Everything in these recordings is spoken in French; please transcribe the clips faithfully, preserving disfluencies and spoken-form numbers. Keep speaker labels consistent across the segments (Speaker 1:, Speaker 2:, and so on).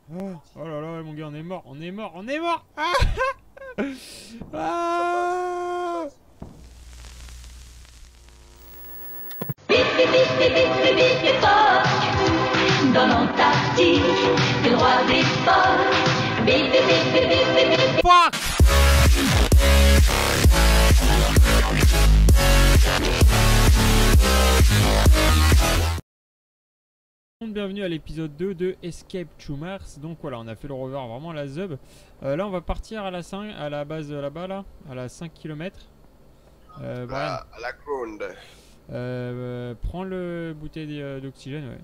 Speaker 1: Oh, oh là là, mon gars, on est mort, on est mort, on est mort. Ah ah
Speaker 2: Dans l'Antarctique, le roi des phoques. Bip, bip, bip, bip, bip, bip, bip.
Speaker 1: Fuck. Bienvenue à l'épisode deux de Escape to Mars. Donc voilà, on a fait le rover vraiment à la zeub. Euh, là on va partir à la cinq, à la base là-bas là, à la cinq kilomètres. Euh,
Speaker 3: Ah, à la ground.
Speaker 1: euh, euh, prends le bouteille euh, d'oxygène, ouais.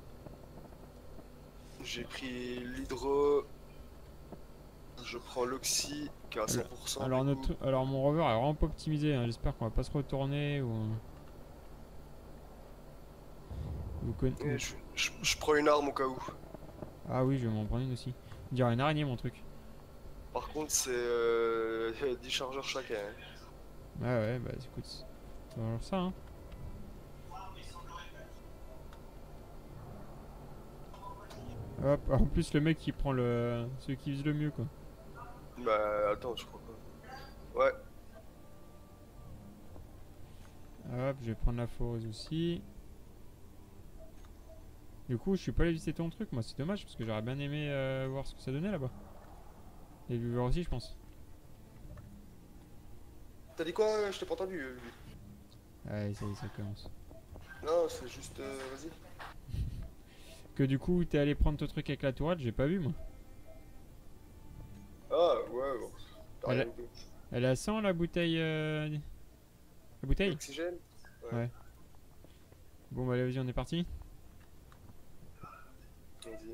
Speaker 3: J'ai pris l'hydro. Je prends l'oxy qui est à cent pour cent.
Speaker 1: Alors, notre, alors mon rover est vraiment pas optimisé, hein. J'espère qu'on va pas se retourner ou... Vous conna...
Speaker 3: je, je, je prends une arme au cas où.
Speaker 1: Ah oui, je vais m'en prendre une aussi. On dirait une araignée mon truc.
Speaker 3: Par contre c'est euh, dix chargeurs chacun.
Speaker 1: Ah ouais, bah écoute, c'est toujours ça hein. Hop, en plus le mec qui prend le... celui qui vise le mieux quoi.
Speaker 3: Bah attends, je crois pas. Ouais.
Speaker 1: Hop, je vais prendre la foreuse aussi. Du coup, je suis pas allé visiter ton truc, moi c'est dommage parce que j'aurais bien aimé euh, voir ce que ça donnait là-bas. Et le vivre aussi, je pense.
Speaker 3: T'as dit quoi? Je t'ai pas entendu.
Speaker 1: Ouais, ça y est, ça commence.
Speaker 3: Non, c'est juste... Euh, vas-y.
Speaker 1: Que du coup, t'es allé prendre ton truc avec la tourelle, j'ai pas vu moi.
Speaker 3: Ah ouais, bon. T'as
Speaker 1: Elle,
Speaker 3: rien vu.
Speaker 1: elle est à cent la bouteille euh... La bouteille?
Speaker 3: L'oxygène? Ouais.
Speaker 1: Ouais. Bon bah allez, vas-y, on est parti.
Speaker 3: Vas-y.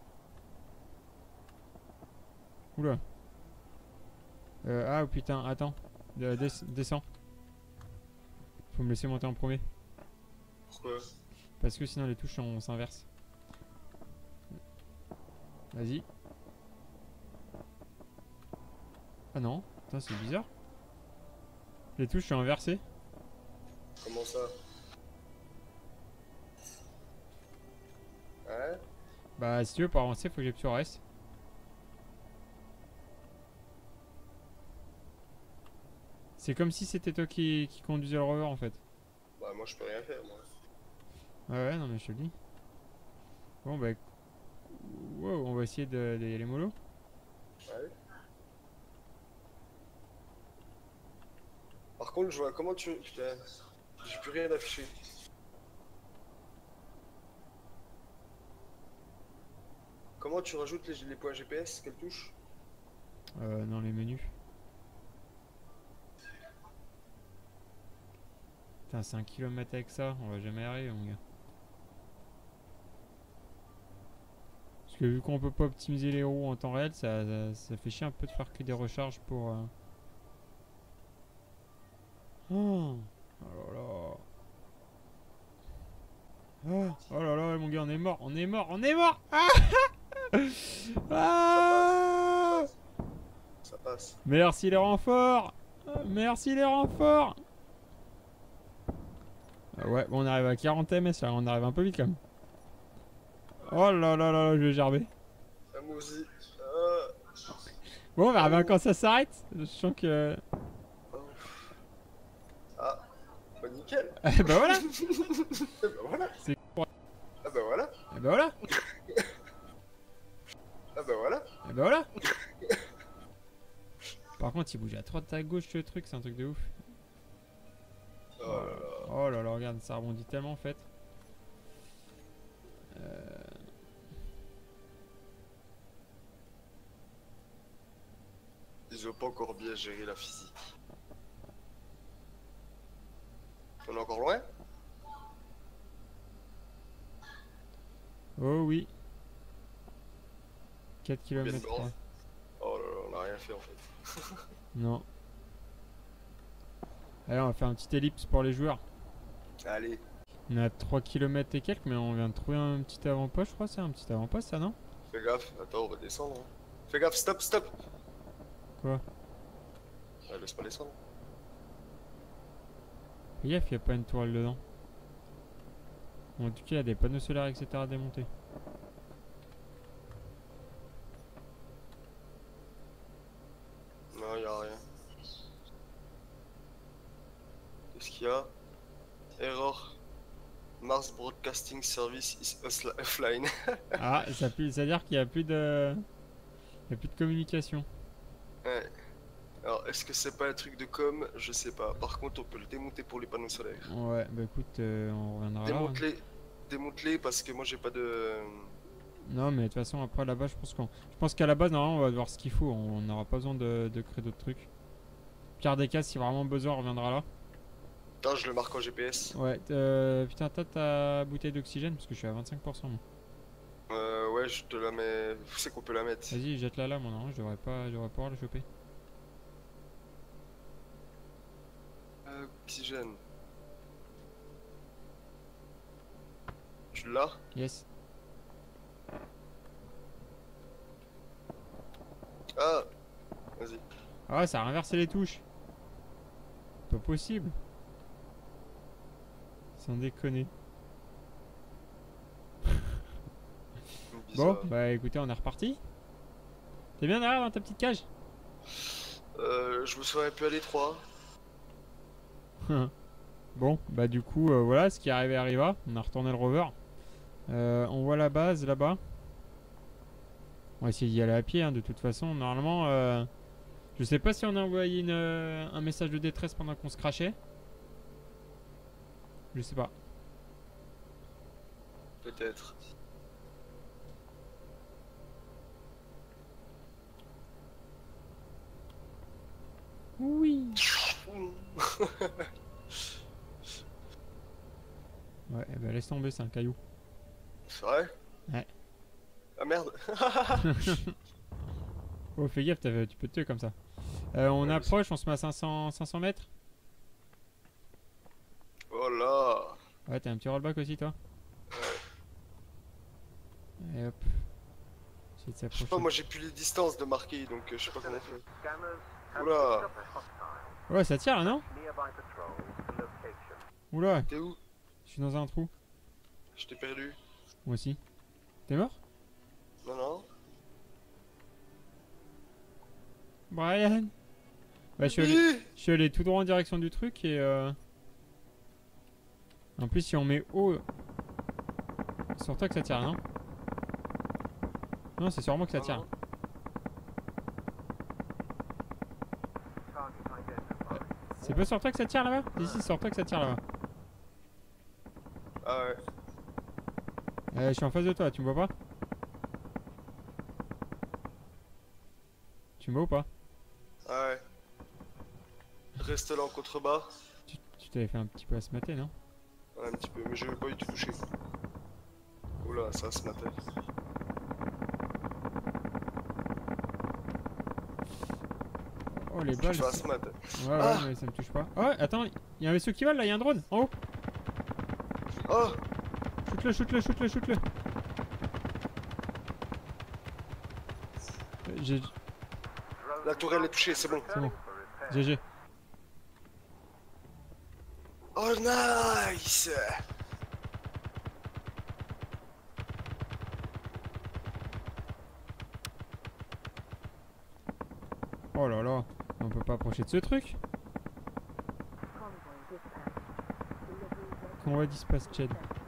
Speaker 1: Oula. Euh, ah oh, putain, attends. Euh, des descends. Faut me laisser monter en premier.
Speaker 3: Pourquoi?
Speaker 1: Parce que sinon les touches on s'inverse. Vas-y. Ah non, putain c'est bizarre. Les touches sont inversées.
Speaker 3: Comment ça? Ouais.
Speaker 1: Bah si tu veux pour avancer faut que j'appuie sur S. C'est comme si c'était toi qui, qui conduisais le rover en fait.
Speaker 3: Bah moi je peux rien faire moi.
Speaker 1: Ouais ouais non mais je te le dis. Bon bah... Wow, on va essayer de, de y aller mollo.
Speaker 3: Ouais. Par contre je vois comment tu... Putain, j'ai plus rien affiché. Comment tu rajoutes les, les points G P S? Quelle touche?
Speaker 1: Euh, dans les menus. Putain c'est un kilomètre avec ça, on va jamais y arriver mon gars. Parce que vu qu'on peut pas optimiser les roues en temps réel, ça, ça, ça fait chier un peu de faire que des recharges pour... Euh... Oh, oh là là. Oh, oh là là mon gars, on est mort, on est mort, on est mort. Ah ah
Speaker 3: Ça passe.
Speaker 1: Merci les renforts. Merci les renforts. Ah ouais, bon, on arrive à quarante M S là, on arrive un peu vite quand même. Oh là là là là, je vais gerber.
Speaker 3: Ah, moi aussi. Ah.
Speaker 1: Bon, on verra bien quand ça s'arrête. Je sens que...
Speaker 3: Ah, bah nickel.
Speaker 1: Eh bah voilà.
Speaker 3: Eh bah voilà.
Speaker 1: C'est...
Speaker 3: Ah bah voilà.
Speaker 1: Eh bah voilà.
Speaker 3: Ah bah voilà.
Speaker 1: Eh bah voilà. Par contre, il bouge à droite à gauche le truc, c'est un truc de ouf.
Speaker 3: Oh là là.
Speaker 1: Oh là là, regarde, ça rebondit tellement en fait. Euh...
Speaker 3: Ils ont pas encore bien géré la physique. On est encore loin?
Speaker 1: Oh oui. quatre
Speaker 3: Bien
Speaker 1: kilomètres.
Speaker 3: de bord. Oh là là, on a rien fait en fait.
Speaker 1: Non. Allez, on va faire un petit ellipse pour les joueurs.
Speaker 3: Allez.
Speaker 1: On est à trois kilomètres et quelques, mais on vient de trouver un petit avant-poste, je crois. C'est un petit avant-poste, ça, non?
Speaker 3: Fais gaffe, attends, on va descendre. Hein. Fais gaffe, stop, stop.
Speaker 1: Quoi?
Speaker 3: Ouais, laisse pas descendre.
Speaker 1: Fais gaffe, il n'y a pas une tourelle dedans. Bon, en tout cas, il y a des panneaux solaires, et cetera à démonter.
Speaker 3: qu'il y a? Error. Mars Broadcasting Service is osla- offline.
Speaker 1: Ah, ça veut ça veut dire qu'il n'y a plus de... Il y a plus de communication.
Speaker 3: Ouais. Alors, est-ce que c'est pas un truc de com? Je sais pas. Par contre, on peut le démonter pour les panneaux solaires.
Speaker 1: Ouais, bah écoute, euh, on reviendra là. hein.
Speaker 3: Démonte-les. Démonte-les parce que moi j'ai pas de.
Speaker 1: Non, mais de toute façon, après là-bas, je pense qu'on... Je pense qu'à la base, normalement, on va voir ce qu'il faut. On n'aura pas besoin de, de créer d'autres trucs. Pire des cas, si vraiment besoin, on reviendra là.
Speaker 3: Putain, je le marque en G P S.
Speaker 1: Ouais, euh, putain, t'as ta bouteille d'oxygène parce que je suis à vingt-cinq pour cent moi.
Speaker 3: Euh, ouais, je te la mets. Où c'est qu'on peut la mettre?
Speaker 1: Vas-y, jette-la là, moi, non, je devrais pas, je devrais pouvoir le choper.
Speaker 3: Euh, oxygène. Tu l'as?
Speaker 1: Yes.
Speaker 3: Ah! Vas-y.
Speaker 1: Ah ouais, ça a inversé les touches. Pas possible. Sans déconner. Bon,
Speaker 3: Bizarre.
Speaker 1: bah écoutez, on est reparti. T'es bien derrière dans ta petite cage?
Speaker 3: Euh, je me souviens plus à l'étroit.
Speaker 1: Bon, bah du coup, euh, voilà, ce qui est arrivé arriva. On a retourné le rover. Euh, on voit la base là-bas. On va essayer d'y aller à pied, hein, de toute façon. Normalement, euh, je sais pas si on a envoyé une, euh, un message de détresse pendant qu'on se crachait. Je sais pas.
Speaker 3: Peut-être.
Speaker 1: Oui. Ouais, eh ben laisse tomber, c'est un caillou.
Speaker 3: C'est vrai?
Speaker 1: Ouais.
Speaker 3: Ah merde!
Speaker 1: Oh, fais gaffe, t'as- tu peux te tuer comme ça. Euh, on
Speaker 3: Ouais,
Speaker 1: approche, on se met à cinq cents, cinq cents mètres.
Speaker 3: Oh là!
Speaker 1: Ouais, t'as un petit rollback aussi, toi. Et hop. Essaye de
Speaker 3: Je sais pas,
Speaker 1: s'approcher.
Speaker 3: moi j'ai plus les distances de marquer donc euh, je sais pas comment on fait. Oula!
Speaker 1: Ouais, ça tire là, non? Oula,
Speaker 3: T'es où?
Speaker 1: je suis dans un trou.
Speaker 3: Je t'ai perdu.
Speaker 1: Moi aussi. T'es mort?
Speaker 3: Non, non.
Speaker 1: Brian? Bah, je suis allé,
Speaker 3: Oui.
Speaker 1: je suis allé tout droit en direction du truc et euh... En plus, si on met haut... C'est sur toi que ça tire, non? Non, c'est sur moi que ça
Speaker 3: Non,
Speaker 1: tire.
Speaker 3: non.
Speaker 1: C'est pas sur toi que ça tire là-bas? Si, si, c'est sur toi que ça tire là-bas.
Speaker 3: Ah ouais.
Speaker 1: Euh, je suis en face de toi, tu me vois pas? Tu me vois ou pas?
Speaker 3: Ah ouais. Reste là en contrebas.
Speaker 1: Tu tu t'avais fait un petit peu à ce matin, non?
Speaker 3: Ouais, un petit peu, mais je vais pas du tout toucher. Oula, ça se matait.
Speaker 1: Oh, les
Speaker 3: Je
Speaker 1: balles.
Speaker 3: fais un
Speaker 1: c'est-
Speaker 3: smat.
Speaker 1: Ouais, ouais,
Speaker 3: Ah.
Speaker 1: mais ça me touche pas. Oh, attends, il y a un vaisseau qui vole là, il y a un drone en haut.
Speaker 3: Oh!
Speaker 1: Shoot-le, shoot-le, shoot-le, shoot-le. Euh, J'ai.
Speaker 3: La tourelle est touchée, c'est bon.
Speaker 1: C'est bon. G G.
Speaker 3: Oh nice!
Speaker 1: Oh là là, on peut pas approcher de ce truc. Convoi dispatch Chad.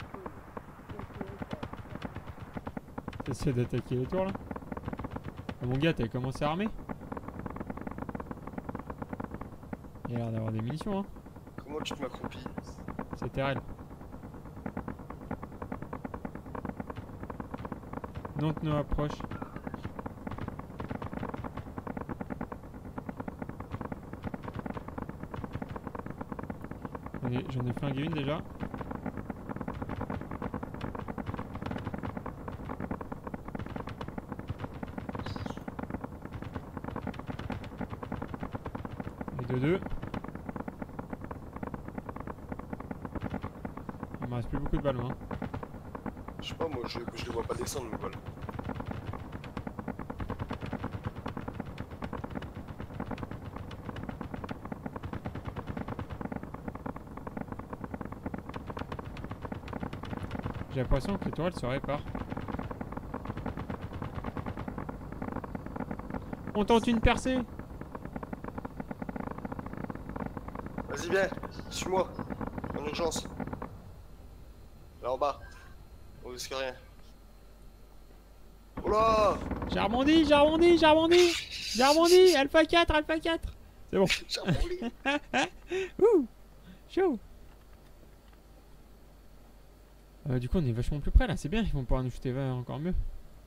Speaker 1: T'essaies d'attaquer les tours là? Ah, mon gars, t'avais commencé à armer? Il a l'air d'avoir des munitions, hein.
Speaker 3: Comment tu te m'accroupis?
Speaker 1: C'est terrible. Donc nous approche. J'en ai, j'en ai flingué une déjà. Et de deux. Il me reste plus beaucoup de balles, moi.
Speaker 3: Je sais pas, moi je, je les vois pas descendre, mais voilà.
Speaker 1: J'ai l'impression que les tourelles se réparent. On tente une percée.
Speaker 3: Vas-y, viens, suis-moi. en urgence. Là en bas. On risque rien. Oh là!
Speaker 1: J'ai rebondi, j'ai rebondi, j'ai rebondi. J'ai rebondi, Alpha quatre, Alpha quatre. C'est bon.
Speaker 3: J'ai rebondi.
Speaker 1: Ouh, chaud. Euh, du coup, on est vachement plus près là, c'est bien, ils vont pouvoir nous shooter euh, encore mieux.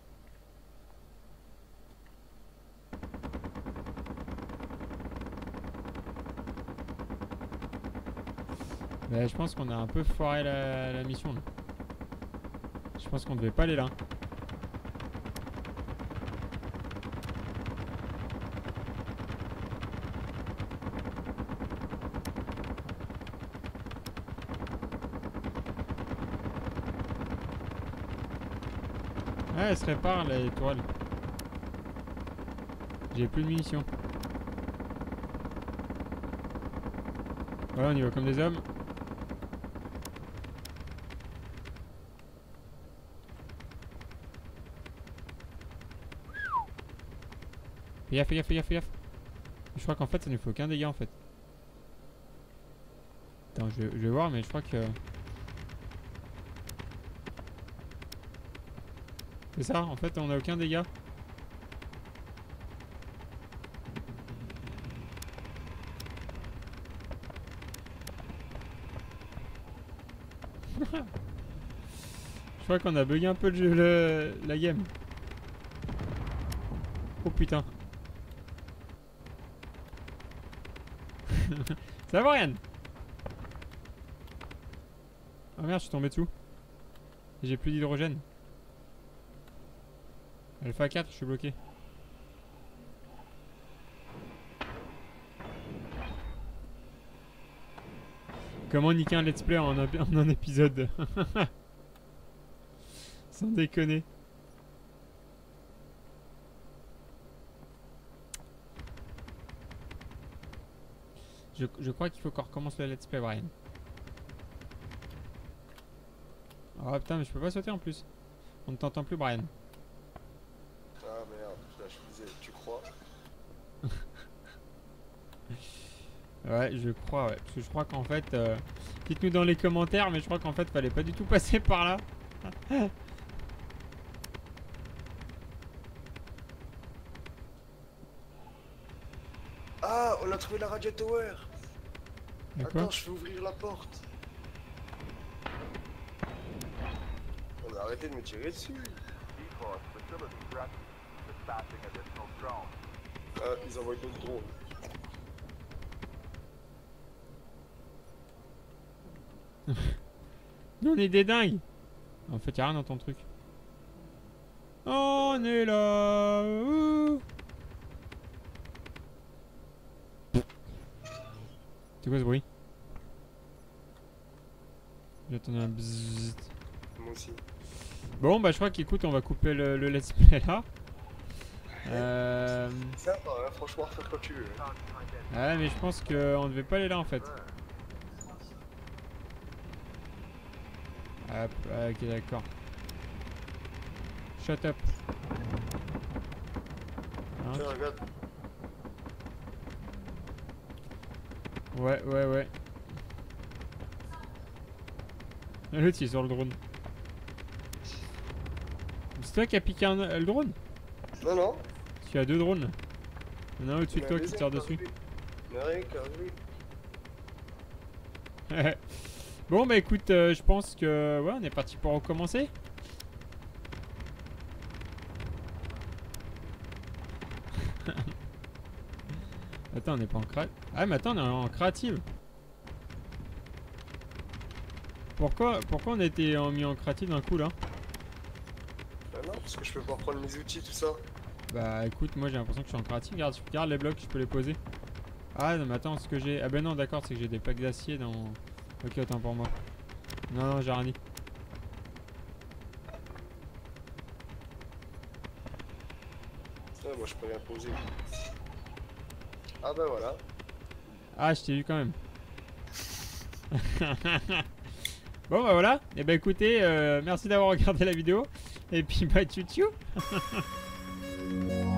Speaker 1: Bah, je pense qu'on a un peu foiré la, la mission là. Je pense qu'on devait pas aller là. Ah, elle se répare les toiles. J'ai plus de munitions. Voilà, on y va comme des hommes. Fais gaffe, fais gaffe, fais gaffe, fais gaffe. Je crois qu'en fait ça ne fait aucun dégât en fait. Attends, je, je vais voir, mais je crois que... C'est ça, en fait on a aucun dégât. Je crois qu'on a bugué un peu le jeu, le, la game. Oh putain. Ça va Ryan? Oh merde, je suis tombé dessous. J'ai plus d'hydrogène. Alpha quatre, je suis bloqué. Comment niquer un let's play en un, en un épisode? Sans déconner. Je, je crois qu'il faut qu'on recommence le let's play, Brian. Oh putain, mais je peux pas sauter en plus. On ne t'entend plus, Brian.
Speaker 3: Ah merde, là je disais, tu crois?
Speaker 1: Ouais, je crois, ouais. Parce que je crois qu'en fait... Euh, dites-nous dans les commentaires, mais je crois qu'en fait, fallait pas du tout passer par là.
Speaker 3: Ah, on a trouvé la radio tower.
Speaker 1: D'accord.
Speaker 3: Attends, je vais ouvrir la porte. On a arrêté de me tirer dessus. Ah, ils envoient d'autres drones.
Speaker 1: Nous, on est des dingues. En fait, y'a rien dans ton truc. On est là. Ouh. C'est quoi ce bruit? J'attendais un bzzzt.
Speaker 3: Moi aussi.
Speaker 1: Bon, bah je crois qu'écoute, on va couper le, le let's play là. Euh...
Speaker 3: Ça va, hein, franchement, faire quand tu veux.
Speaker 1: Ouais, mais je pense qu'on devait pas aller là en fait. Hop, ok, d'accord. Shut up. Hein?
Speaker 3: Tiens, regarde.
Speaker 1: Ouais, ouais, ouais. L'autre il est sur le drone. C'est toi qui as piqué un, le drone?
Speaker 3: Non, non.
Speaker 1: Tu as deux drones. Il y en a un au-dessus de
Speaker 3: Mais
Speaker 1: toi qui
Speaker 3: deuxième,
Speaker 1: tire
Speaker 3: t'as
Speaker 1: dessus.
Speaker 3: vu. Mais rien qu'à lui.
Speaker 1: Bon bah écoute, euh, je pense que ouais, on est parti pour recommencer. Attends, on n'est pas en créative. Ah mais attends, on est en créative. Pourquoi, pourquoi on a été en- mis en créative d'un coup là?
Speaker 3: Bah non, parce que je peux pas reprendre mes outils, tout ça.
Speaker 1: Bah écoute, moi j'ai l'impression que je suis en créative. Regarde, regarde les blocs, je peux les poser. Ah non mais attends, ce que j'ai... Ah ben non d'accord, c'est que j'ai des plaques d'acier dans... Ok, autant pour moi. Non, non, j'ai rien dit.
Speaker 3: Ouais, moi je peux rien poser. Ah bah voilà.
Speaker 1: Ah, je t'ai eu quand même. Bon bah voilà. Et bah écoutez, euh, merci d'avoir regardé la vidéo. Et puis bah tchou tchou.